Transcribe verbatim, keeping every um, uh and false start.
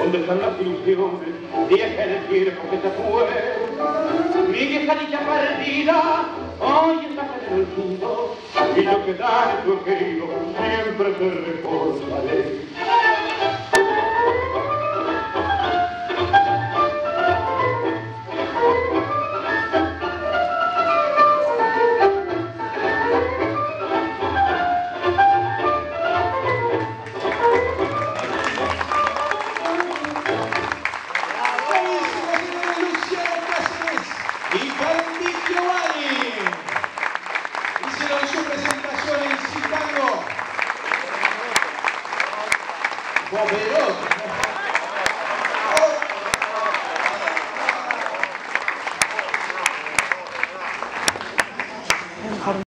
¿Dónde están las ilusiones de aquel tiempo que se fue? Mi vieja dicha perdida, hoy está en el mundo, y yo que tanto he querido, siempre te recordaré. Su presentación en Chicago.